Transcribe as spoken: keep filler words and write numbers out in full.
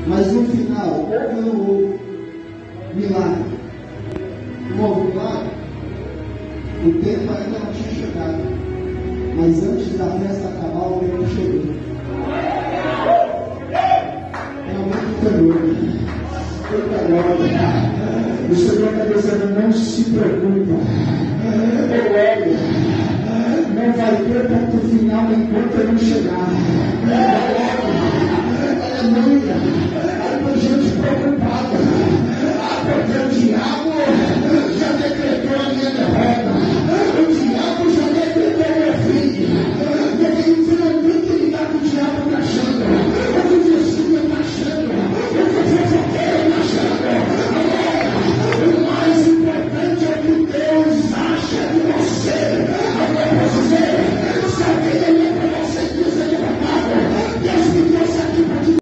Mas no final, houve o milagre. Não houve milagre? O tempo ainda não tinha chegado. Mas antes da festa acabar, o tempo chegou. Realmente foi louco. Eita glória. O Senhor está dizendo, não se preocupa. Glória. Não vai ter ponto final enquanto eu não chegar. Aleluia. Aí a gente preocupa.